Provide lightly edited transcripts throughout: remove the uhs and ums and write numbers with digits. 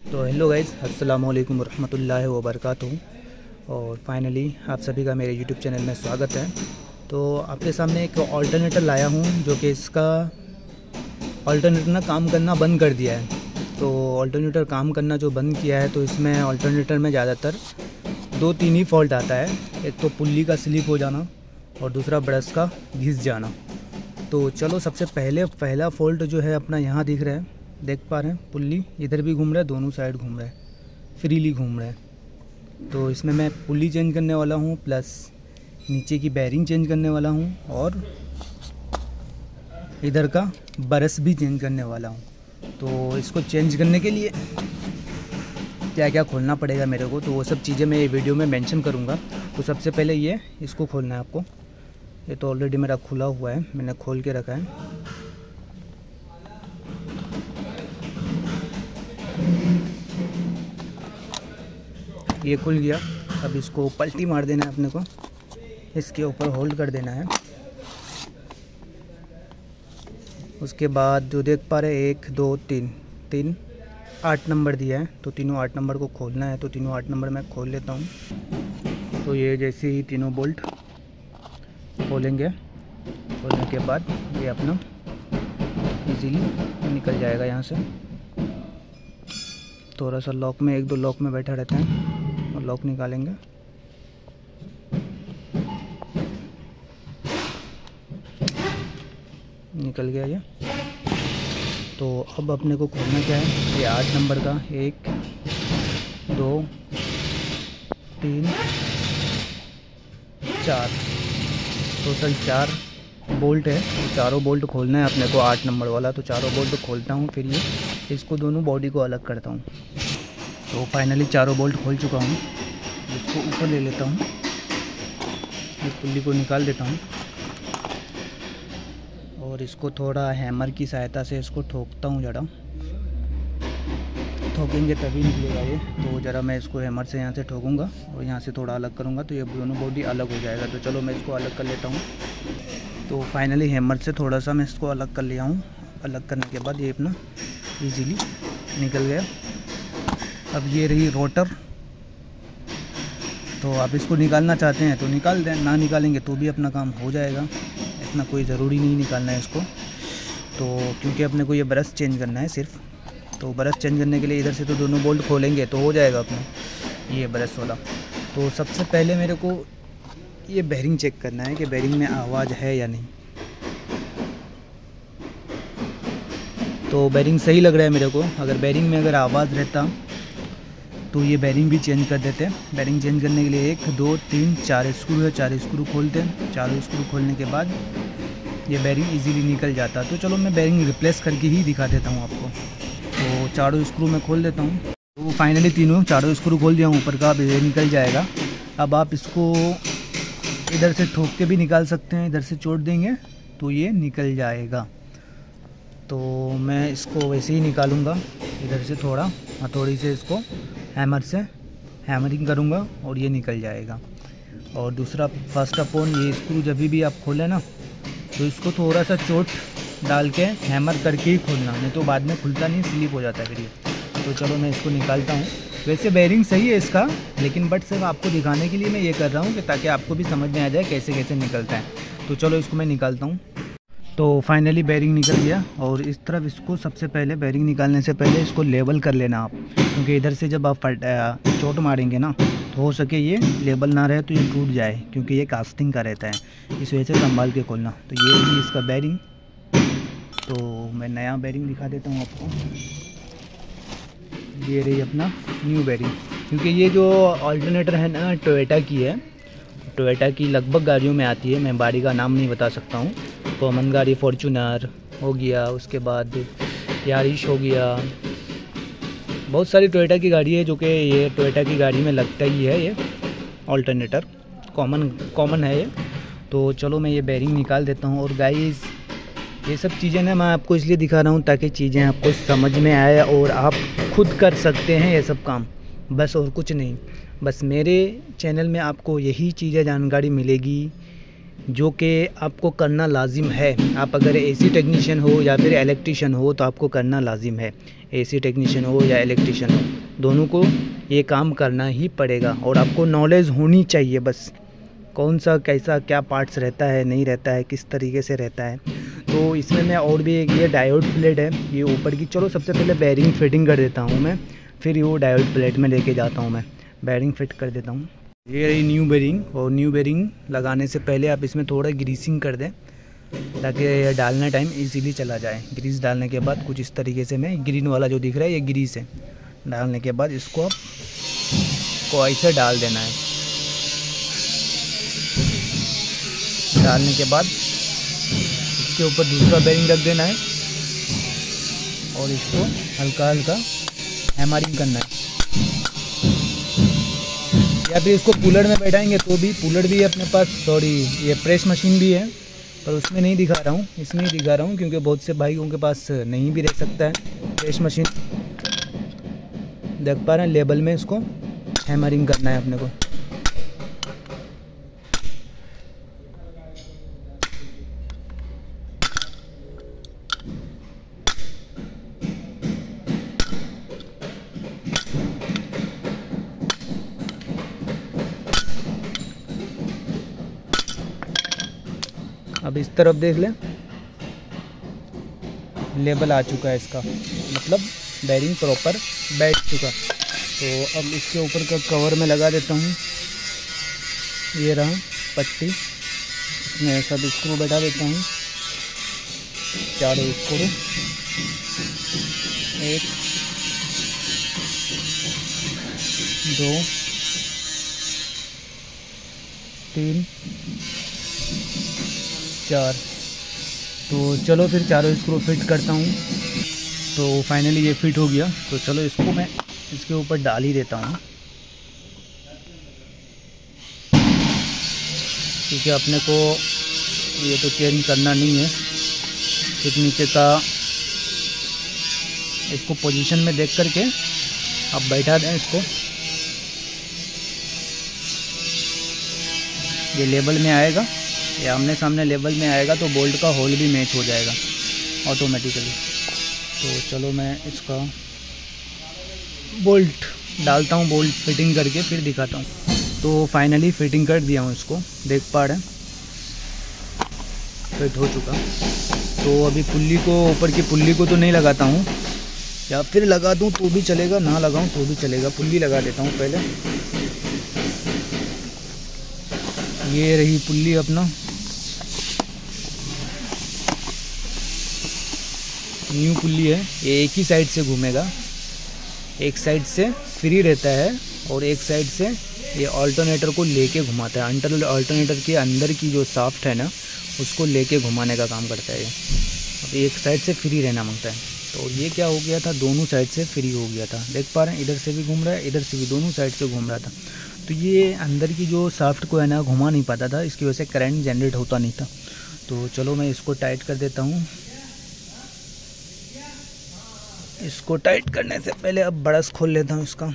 तो hello guys, अस्सलाम वालेकुम रहमतुल्लाहि व बरकातुहू। और फाइनली आप सभी का मेरे यूट्यूब चैनल में स्वागत है। तो आपके सामने एक ऑल्टरनेटर लाया हूँ जो कि इसका ऑल्टरनेटर ना काम करना बंद कर दिया है। तो ऑल्टरनेटर काम करना जो बंद किया है, तो इसमें ऑल्टरनेटर में ज़्यादातर 2-3 ही फॉल्ट आता है। एक तो पुल्ली का स्लिप हो जाना और दूसरा ब्रश का घिस जाना। तो चलो सबसे पहला फॉल्ट जो है अपना यहाँ दिख रहा है, देख पा रहे हैं। पुल्ली इधर भी घूम रहा है, दोनों साइड घूम रहा है, फ्रीली घूम रहा है। तो इसमें मैं पुल्ली चेंज करने वाला हूँ, प्लस नीचे की बेयरिंग चेंज करने वाला हूँ और इधर का ब्रश भी चेंज करने वाला हूँ। तो इसको चेंज करने के लिए क्या क्या खोलना पड़ेगा मेरे को, तो वो सब चीज़ें मैं ये वीडियो में मेंशन करूँगा। तो सबसे पहले ये इसको खोलना है आपको। ये तो ऑलरेडी मेरा खुला हुआ है, मैंने खोल के रखा है। ये खुल गया। अब इसको पलटी मार देना है अपने को, इसके ऊपर होल्ड कर देना है। उसके बाद जो देख पा रहे 1 2 3 8 नंबर दिया है, तो तीनों 8 नंबर को खोलना है। तो तीनों 8 नंबर मैं खोल लेता हूँ। तो ये जैसे ही तीनों बोल्ट खोलेंगे, खोलने के बाद ये अपना इजीली निकल जाएगा यहाँ से। थोड़ा सा लॉक में 1-2 लॉक में बैठा रहता है और लॉक निकालेंगे। निकल गया ये। तो अब अपने को खोलना क्या है, ये 8 नंबर का 1 2 3 4 टोटल 4 बोल्ट है। तो चारों बोल्ट खोलना है अपने को, 8 नंबर वाला। तो चारों बोल्ट खोलता हूँ, फिर ये इसको दोनों बॉडी को अलग करता हूँ। तो फाइनली चारों बोल्ट खोल चुका हूँ। इसको ऊपर ले लेता हूँ, इस पुल्ली को निकाल देता हूँ और इसको थोड़ा हैमर की सहायता से इसको ठोकता हूँ। ज़रा ठोकेंगे तभी निकलेगा ये। तो ज़रा मैं इसको हैमर से यहाँ से ठोकूँगा और यहाँ से थोड़ा अलग करूँगा, तो ये दोनों बॉडी अलग हो जाएगा। तो चलो मैं इसको अलग कर लेता हूँ। तो फाइनली हैमर से थोड़ा सा मैं इसको अलग कर लिया हूँ। अलग करने के बाद ये अपना इजीली निकल गया। अब ये रही रोटर। तो आप इसको निकालना चाहते हैं तो निकाल दें, ना निकालेंगे तो भी अपना काम हो जाएगा। इतना कोई ज़रूरी नहीं निकालना है इसको। तो क्योंकि अपने को ये ब्रश चेंज करना है सिर्फ, तो ब्रश चेंज करने के लिए इधर से तो दोनों बोल्ट खोलेंगे तो हो जाएगा अपना ये ब्रश वाला। तो सबसे पहले मेरे को ये बेयरिंग चेक करना है कि बेयरिंग में आवाज़ है या नहीं। तो बेयरिंग सही लग रहा है मेरे को। अगर बेयरिंग में आवाज़ रहता तो ये बेयरिंग भी चेंज कर देते हैं। बेयरिंग चेंज करने के लिए 1 2 3 4 स्क्रू है, 4 स्क्रू खोलते हैं। 4 स्क्रू खोलने के बाद ये बेयरिंग इजीली निकल जाता है। तो चलो मैं बेयरिंग रिप्लेस करके ही दिखा देता हूँ आपको। तो 4 स्क्रू मैं खोल देता हूँ। तो फाइनली चारों स्क्रू खोल दिया हूँ ऊपर का, अब ये निकल जाएगा। अब आप इसको इधर से ठोक के भी निकाल सकते हैं, इधर से चोट देंगे तो ये निकल जाएगा। तो मैं इसको वैसे ही निकालूंगा, इधर से थोड़ा हथौड़ी से इसको हैमर से हैमरिंग करूंगा और ये निकल जाएगा। और दूसरा फर्स्ट अपॉन ये स्क्रू जब भी आप खोलें ना, तो इसको थोड़ा सा चोट डाल के हैमर करके ही खोलना, नहीं तो बाद में खुलता नहीं, स्लिप हो जाता है फिर ये। तो चलो मैं इसको निकालता हूँ। वैसे बेयरिंग सही है इसका, लेकिन बट सिर्फ आपको दिखाने के लिए मैं ये कर रहा हूँ कि ताकि आपको भी समझ में आ जाए कैसे कैसे निकलता है। तो चलो इसको मैं निकालता हूँ। तो फाइनली बेयरिंग निकल गया। और इस तरफ इसको सबसे पहले बेयरिंग निकालने से पहले इसको लेवल कर लेना आप, क्योंकि इधर से जब आप चोट मारेंगे ना, तो हो सके ये लेवल ना रहे तो ये टूट जाए, क्योंकि ये कास्टिंग का रहता है। इस वजह से संभाल के खोलना। तो ये रही इसका बेयरिंग। तो मैं नया बेयरिंग दिखा देता हूँ आपको। ये रही अपना न्यू बेयरिंग। क्योंकि ये जो ऑल्टरनेटर है ना, टोयोटा की है। टोयोटा की लगभग गाड़ियों में आती है, मैं गाड़ी का नाम नहीं बता सकता हूँ। कॉमन गाड़ी फॉर्च्यूनर हो गया, उसके बाद यारिश हो गया, बहुत सारी टोयोटा की गाड़ी है जो कि ये टोयोटा की गाड़ी में लगता ही है। ये ऑल्टरनेटर कॉमन है ये। तो चलो मैं ये बेयरिंग निकाल देता हूँ। और गाइस ये सब चीज़ें ना मैं आपको इसलिए दिखा रहा हूँ ताकि चीज़ें आपको समझ में आए और आप खुद कर सकते हैं ये सब काम, बस और कुछ नहीं। बस मेरे चैनल में आपको यही चीज़ें जानकारी मिलेगी जो कि आपको करना लाजिम है। आप अगर एसी टेक्नीशियन हो या फिर इलेक्ट्रीशियन हो तो आपको करना लाजिम है। एसी टेक्नीशियन हो या इलेक्ट्रिशियन हो, दोनों को ये काम करना ही पड़ेगा। और आपको नॉलेज होनी चाहिए बस, कौन सा कैसा क्या पार्ट्स रहता है, नहीं रहता है, किस तरीके से रहता है। तो इसमें मैं और भी एक ये डायोड प्लेट है ये ऊपर की, चलो सबसे पहले बेरिंग फिटिंग कर देता हूँ मैं, फिर वो डायोड प्लेट में लेके जाता हूँ मैं, बेरिंग फिट कर देता हूँ। ये रही न्यू बेरिंग, और न्यू बेरिंग लगाने से पहले आप इसमें थोड़ा ग्रीसिंग कर दें ताकि डालने टाइम इजीली चला जाए। ग्रीस डालने के बाद कुछ इस तरीके से, मैं ग्रीन वाला जो दिख रहा है ये ग्रीस है, डालने के बाद इसको आप को ऐसे डाल देना है। डालने के बाद इसके ऊपर दूसरा बेरिंग रख देना है और इसको हल्का हल्का हैमरिंग करना है। या फिर इसको पुलर में बैठाएंगे तो भी, पुलर भी है अपने पास, सॉरी ये प्रेस मशीन भी है, पर उसमें नहीं दिखा रहा हूँ, इसमें ही दिखा रहा हूँ क्योंकि बहुत से भाइयों के पास नहीं भी रह सकता है प्रेस मशीन। देख पा रहे हैं, लेबल में इसको हैमरिंग करना है अपने को। अब इस तरफ देख लें, लेबल आ चुका है इसका, मतलब बेरिंग प्रॉपर बैठ चुका। तो अब इसके ऊपर का कवर में लगा देता हूँ, ये रहा पट्टी, इसमें सब स्क्रू बैठा देता हूँ, 4 स्क्रू, 1 2 3 4। तो चलो फिर चारों स्क्रू फिट करता हूँ। तो फाइनली ये फिट हो गया, तो चलो इसको मैं इसके ऊपर डाल ही देता हूँ, क्योंकि अपने को ये तो चेंज करना नहीं है। फिर नीचे का इसको पोजीशन में देख करके अब बैठा दें इसको, ये लेवल में आएगा, ये आमने सामने लेवल में आएगा तो बोल्ट का होल भी मैच हो जाएगा ऑटोमेटिकली। तो चलो मैं इसका बोल्ट डालता हूँ, बोल्ट फिटिंग करके फिर दिखाता हूँ। तो फाइनली फिटिंग कर दिया हूँ इसको, देख पा रहे हैं फिट हो चुका। तो अभी पुल्ली को, ऊपर की पुल्ली को तो नहीं लगाता हूँ, या फिर लगा दूँ तो भी चलेगा, ना लगाऊँ तो भी चलेगा। पुल्ली लगा देता हूँ पहले, ये रही पुल्ली अपना, न्यू पुल्ली है। ये एक ही साइड से घूमेगा, एक साइड से फ्री रहता है और एक साइड से ये अल्टरनेटर को लेके घुमाता है। अल्टरनेटर के अंदर की जो शाफ्ट है ना, उसको लेके घुमाने का काम करता है ये। अब एक साइड से फ्री रहना मांगता है, तो ये क्या हो गया था, दोनों साइड से फ्री हो गया था। देख पा रहे हैं, इधर से भी घूम रहा है, इधर से भी, दोनों साइड से घूम रहा था। तो ये अंदर की जो शाफ्ट को है ना घुमा नहीं पाता था, इसकी वजह से करंट जनरेट होता नहीं था। तो चलो मैं इसको टाइट कर देता हूँ। इसको टाइट करने से पहले अब ब्रश खोल लेता हूँ इसका।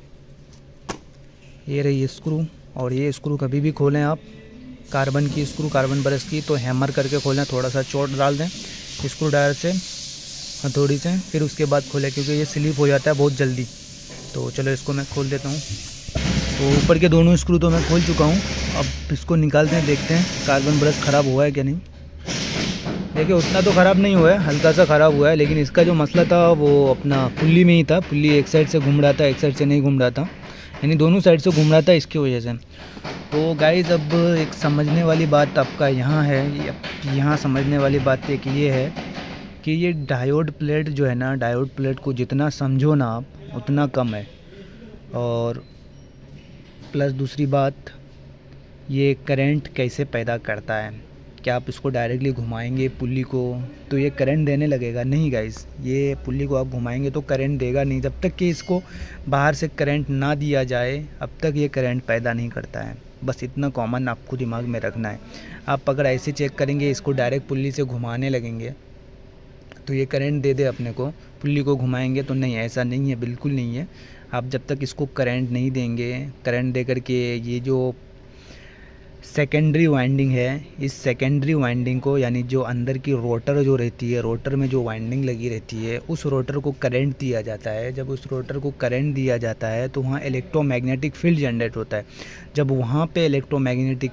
ये रही स्क्रू, और ये स्क्रू कभी भी खोलें आप, कार्बन की स्क्रू, कार्बन ब्रश की, तो हैमर करके खोलें, थोड़ा सा चोट डाल दें स्क्रू ड्राइवर से, हथौड़ी से, फिर उसके बाद खोलें, क्योंकि ये स्लिप हो जाता है बहुत जल्दी। तो चलो इसको मैं खोल देता हूँ। तो ऊपर के दोनों स्क्रू तो मैं खोल चुका हूँ, अब इसको निकालते हैं, देखते हैं कार्बन ब्रश ख़राब हुआ है क्या नहीं। देखिए उतना तो ख़राब नहीं हुआ है, हल्का सा ख़राब हुआ है, लेकिन इसका जो मसला था वो अपना पुल्ली में ही था। पुल्ली एक साइड से घूम रहा था, एक साइड से नहीं घूम रहा था, यानी दोनों साइड से घूम रहा था, इसकी वजह से। तो गाइज़ अब एक समझने वाली बात आपका यहाँ है, यहाँ समझने वाली बात एक ये है कि ये डायोड प्लेट जो है ना, डायोड प्लेट को जितना समझो ना आप उतना कम है। और प्लस दूसरी बात, ये करंट कैसे पैदा करता है। क्या आप इसको डायरेक्टली घुमाएंगे पुल्ली को तो ये करंट देने लगेगा? नहीं गाइस, ये पुल्ली को आप घुमाएंगे तो करंट देगा नहीं। जब तक कि इसको बाहर से करंट ना दिया जाए अब तक ये करंट पैदा नहीं करता है। बस इतना कॉमन आपको दिमाग में रखना है। आप अगर ऐसे चेक करेंगे, इसको डायरेक्ट पुल्ली से घुमाने लगेंगे तो ये करंट दे दे अपने को, पुल्ली को घुमाएंगे तो नहीं, ऐसा नहीं है, बिल्कुल नहीं है। आप जब तक इसको करंट नहीं देंगे, करंट दे करके ये जो सेकेंडरी वाइंडिंग है। इस सेकेंडरी वाइंडिंग को, यानी जो अंदर की रोटर जो रहती है, रोटर में जो वाइंडिंग लगी रहती है, उस रोटर को करंट दिया जाता है। जब उस रोटर को करंट दिया जाता है तो वहाँ इलेक्ट्रोमैग्नेटिक फील्ड जनरेट होता है। जब वहाँ पे इलेक्ट्रोमैग्नेटिक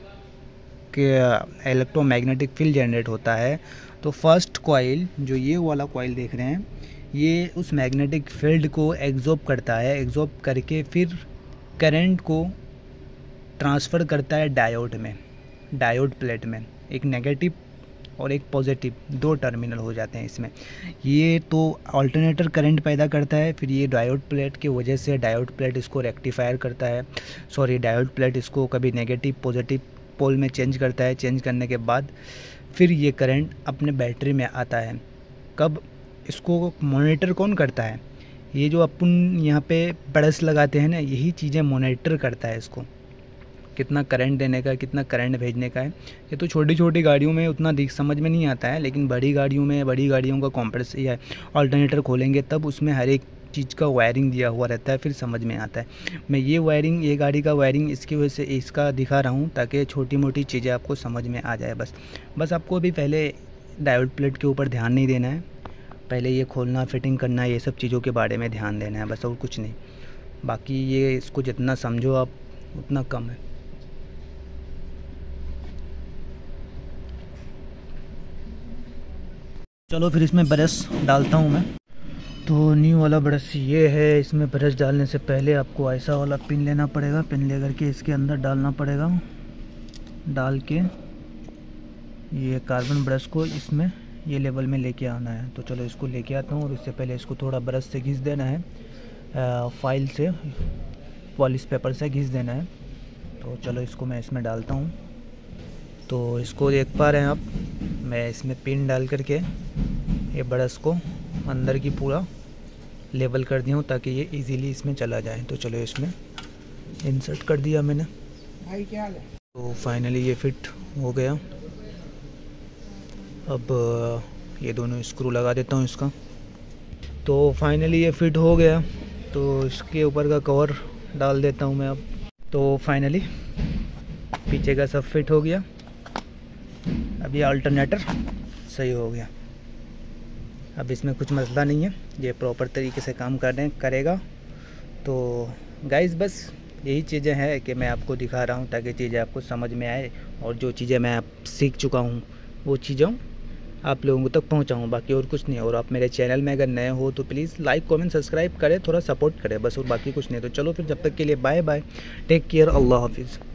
फील्ड जनरेट होता है तो फर्स्ट कॉइल, जो ये वाला कॉइल देख रहे हैं, ये उस मैग्नेटिक फील्ड को एग्जॉर्ब करता है। एग्जॉर्ब करके फिर करंट को ट्रांसफ़र करता है डायोड में, डायोड प्लेट में। एक नेगेटिव और एक पॉजिटिव, दो टर्मिनल हो जाते हैं इसमें। ये तो अल्टरनेटर करंट पैदा करता है, फिर ये डायोड प्लेट की वजह से डायोड प्लेट इसको रेक्टिफायर करता है, डायोड प्लेट इसको कभी नेगेटिव पॉजिटिव पोल में चेंज करता है। चेंज करने के बाद फिर ये करंट अपने बैटरी में आता है। कब इसको मॉनिटर कौन करता है? ये जो अपन यहाँ पे ब्रश लगाते हैं ना, यही चीज़ें मॉनिटर करता है इसको, कितना करंट देने का, कितना करंट भेजने का है। ये तो छोटी छोटी गाड़ियों में उतना समझ में नहीं आता है, लेकिन बड़ी गाड़ियों में, बड़ी गाड़ियों का कॉम्प्रेसर या अल्टरनेटर खोलेंगे तब उसमें हर एक चीज़ का वायरिंग दिया हुआ रहता है, फिर समझ में आता है। मैं ये वायरिंग, ये गाड़ी का वायरिंग इसकी वजह से इसका दिखा रहा हूँ ताकि छोटी मोटी चीज़ें आपको समझ में आ जाए। बस आपको अभी पहले डायोड प्लेट के ऊपर ध्यान नहीं देना है, पहले ये खोलना, फिटिंग करना, ये सब चीज़ों के बारे में ध्यान देना है बस, और कुछ नहीं। बाकी ये इसको जितना समझो आप उतना कम है। चलो फिर इसमें ब्रश डालता हूँ मैं। तो न्यू वाला ब्रश ये है। इसमें ब्रश डालने से पहले आपको ऐसा वाला पिन लेना पड़ेगा। पिन ले करके इसके अंदर डालना पड़ेगा। डाल के ये कार्बन ब्रश को इसमें ये लेवल में लेके आना है। तो चलो इसको लेके आता हूँ, और इससे पहले इसको थोड़ा ब्रश से घिस देना है, फाइल से, पॉलिश पेपर से घिस देना है। तो चलो इसको मैं इसमें डालता हूँ। तो इसको देख पा रहे हैं आप, मैं इसमें पिन डाल करके ये ब्रश को अंदर की पूरा लेवल कर दिया हूँ ताकि ये इजीली इसमें चला जाए। तो चलो इसमें इंसर्ट कर दिया मैंने। भाई क्या हाल है? तो फाइनली ये फिट हो गया। अब ये दोनों स्क्रू लगा देता हूँ इसका। तो फाइनली ये फिट हो गया। तो इसके ऊपर का कवर डाल देता हूँ मैं अब। तो फाइनली पीछे का सब फिट हो गया। अब ये अल्टरनेटर सही हो गया। अब इसमें कुछ मसला नहीं है, ये प्रॉपर तरीके से काम करेगा। तो गाइस बस यही चीज़ें हैं कि मैं आपको दिखा रहा हूँ ताकि चीज़ें आपको समझ में आए, और जो चीज़ें मैं आप सीख चुका हूँ वो चीज़ें आप लोगों तक पहुँचाऊँ, बाकी और कुछ नहीं। और आप मेरे चैनल में अगर नए हो तो प्लीज़ लाइक कमेंट सब्सक्राइब करें, थोड़ा सपोर्ट करें बस, और बाकी कुछ नहीं। तो चलो फिर जब तक के लिए बाय बाय, टेक केयर, अल्लाह हाफिज़।